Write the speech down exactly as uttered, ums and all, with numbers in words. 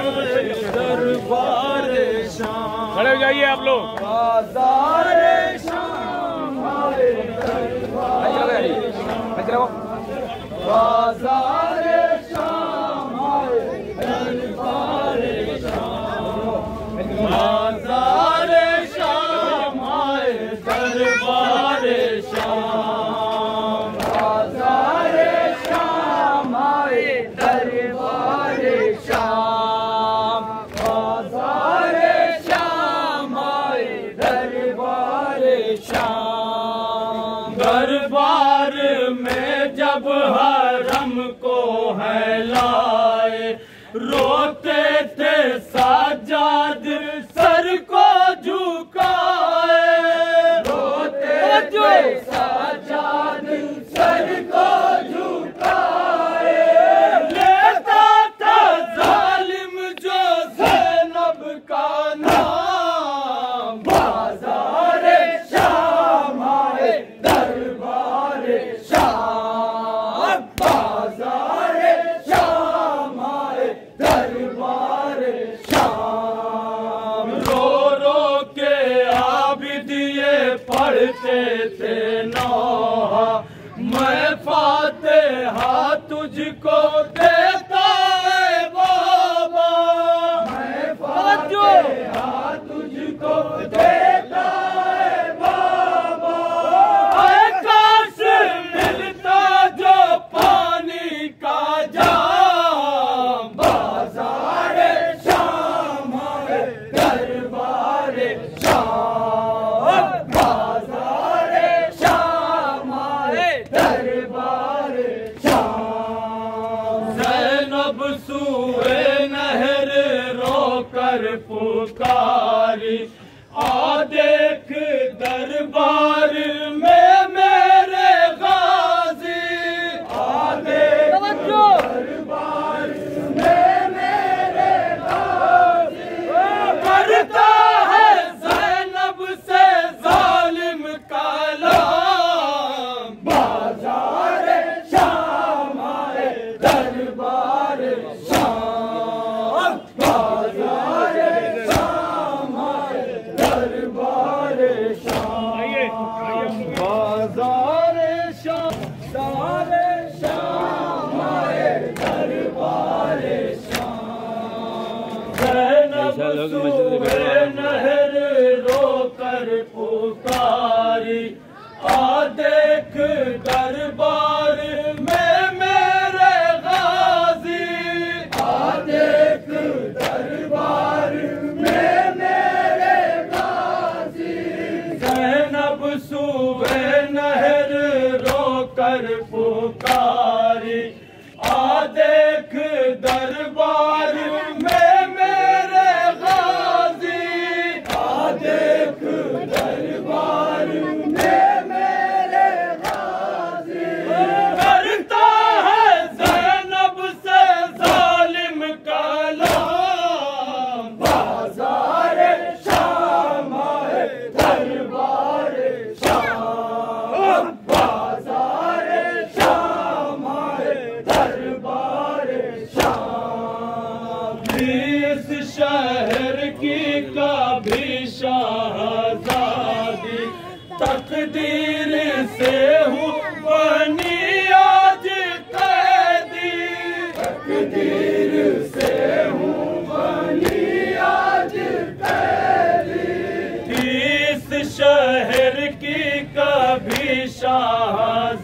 दरबार शाम। खड़े हो जाइए आप लोग। बाजार शाम आए दरबार बाजार शाम आए दरबार शाम बाजार शाम आए दरबार शाम बाजार शाम आए दरबार शाम बाजार शाम आए दरबार शाम। दरबार में जब हरम को है लाए रोते थे साजाद सर को झुकाए रोते थे साजाद सर को झुकाए लेता था जालिम जो ज़ैनब का नाम बाजार शाम आए दरबार शाम बाजार शाम आए दरबार शाम। रो रो के आबिद ये पढ़ते थे नौहा मैं फातिहा तुझको देता है बाबा मैं फातिहा तुझको देता है बाबा ऐ काश मिलता जो पानी का जाम बाजार शाम आए दरबार शाम बाजार शाम आए दरबार शाम। ज़ैनब सूए नहर रोकर पुकारी आ देख दरबार में मेरे गाजी आ देख दरबार में मेरे गाजी करता है ज़ैनब से जालिम कलाम बाजार शाम आए दरबार शाम बाजार शाम आए दरबार शाम बाजार शाम सारे शाम आए दरबार शाम। ज़ैनब सूए नहर रोकर पुकारी आ देख दरबार में मेरे गाजी आ देख दरबार में मेरे गाजी ज़ैनब सूए नहर रोकर पुकारी आ देख दरबार में मेरे गाजी आ देख दरबार में मेरे गाजी करता है ज़ैनब से जालिम कलाम बाजार शाम आए दरबार शाम बाजार शाम आए दरबार शाम। इस शहर की कभी शहजादी तकदीर से हूँ बनी आज कैदी तकदीर से हूँ बनी आज कैदी। इस शहर की कभी शहजादी